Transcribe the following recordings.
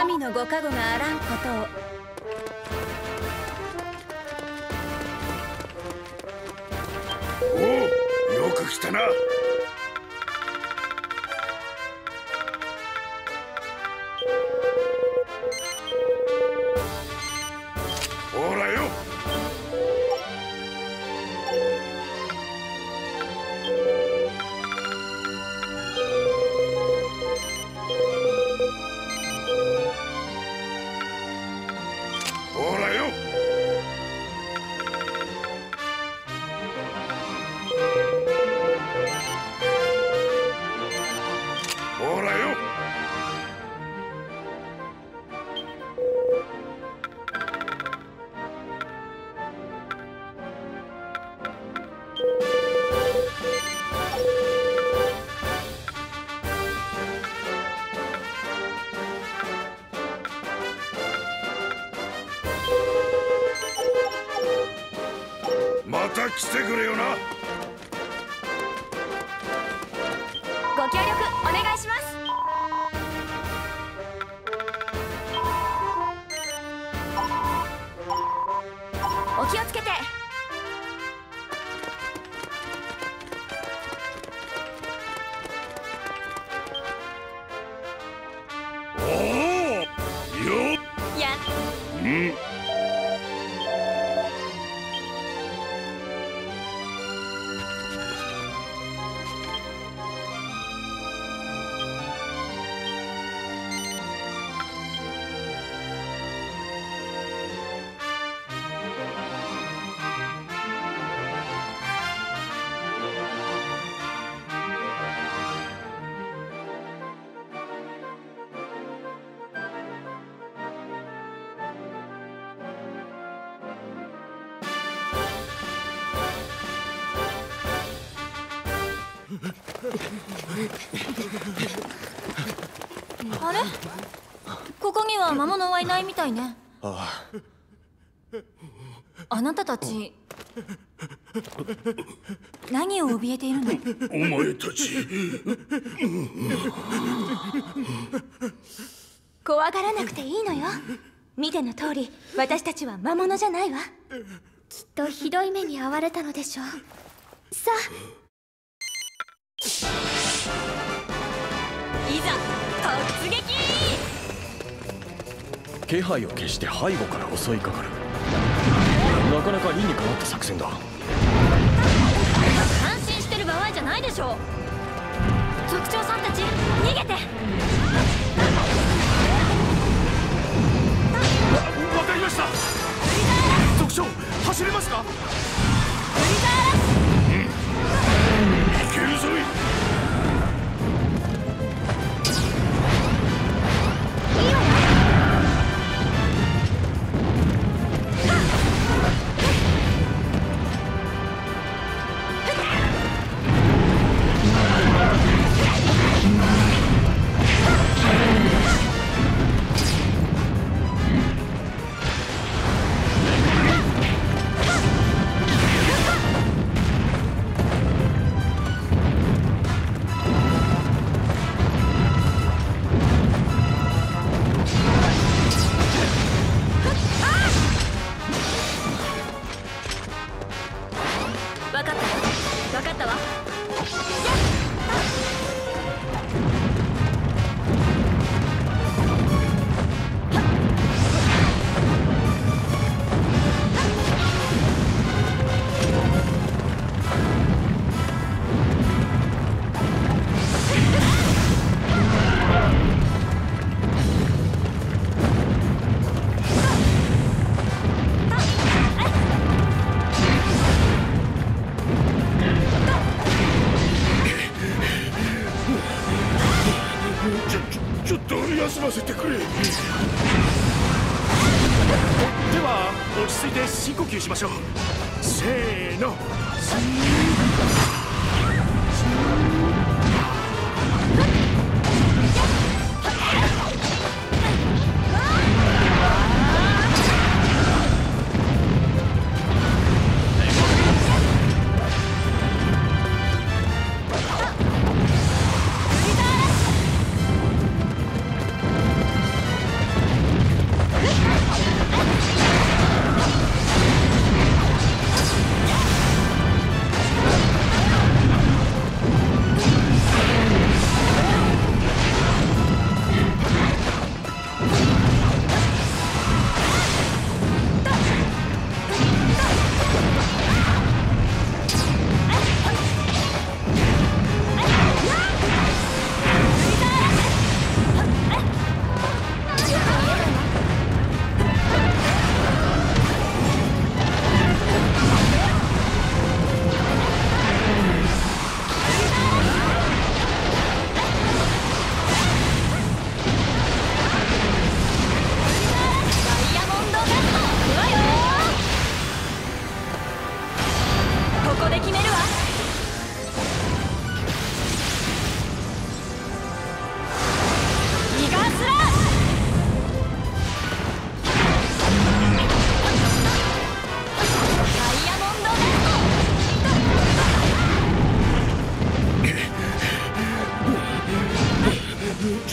神のご加護があらんことを。 おお、よく来たな。ほらよ。ほらよ。ほらよ。また来てくれよな。 ご協力お願いします。お気をつけて。 おお、よっ。 やうん。 あれ、ここには魔物はいないみたいね。 ああ。 あなたたち何を怯えているの？ お前たち。 怖がらなくていいのよ。見ての通り私たちは魔物じゃないわ。きっとひどい目に遭われたのでしょう。さあ、いざ突撃。 気配を消して背後から襲いかかる。なかなか理にかなった作戦だ。 安心してる場合じゃないでしょう。族長さんたち逃げて。 わかりました。族長、走れますか？ いけるぞい。 わかったわ。 ちょっと休ませてくれ。では落ち着いて深呼吸しましょう。せーの。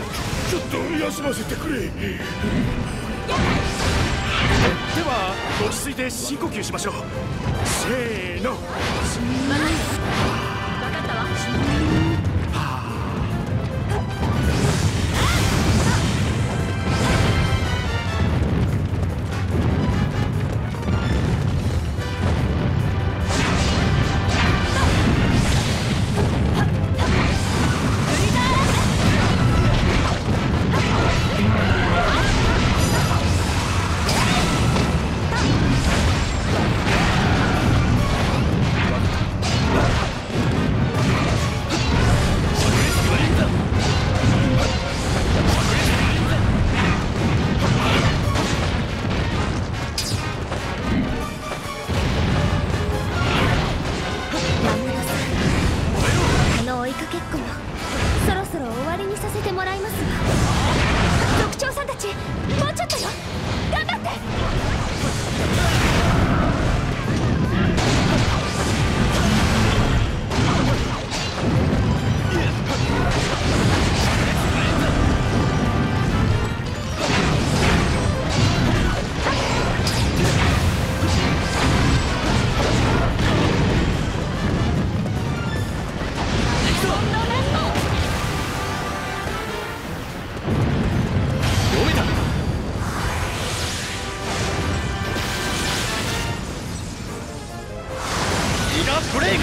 ちょっと休ませてくれ。では落ち着いて深呼吸しましょう。せーの。 分かったわ。 ブレイク。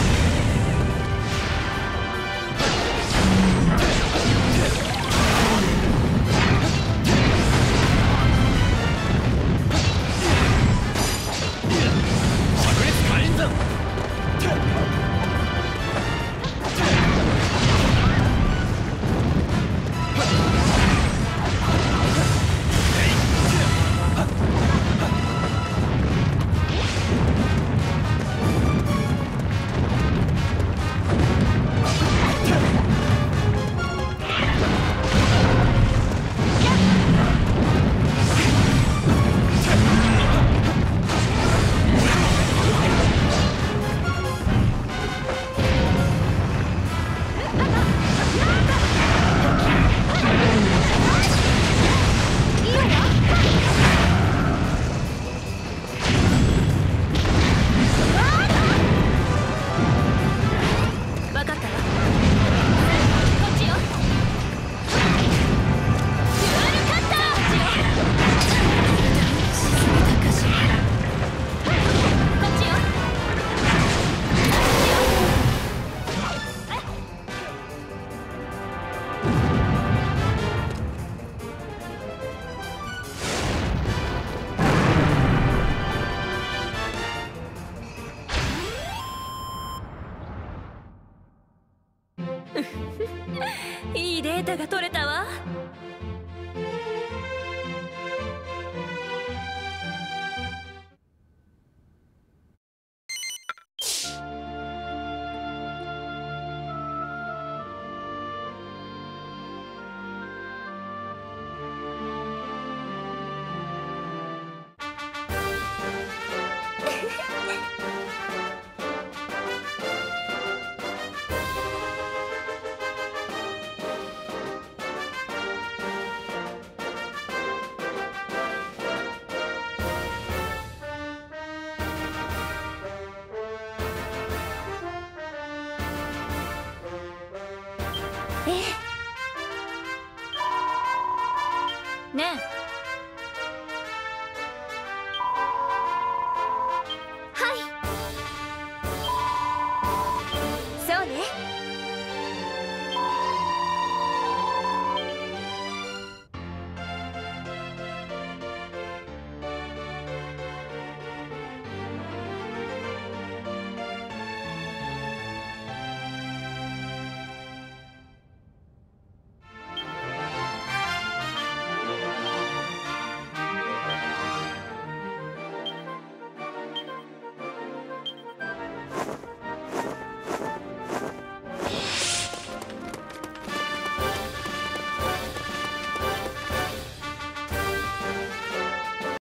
いいデータが取れたわ。ねえ、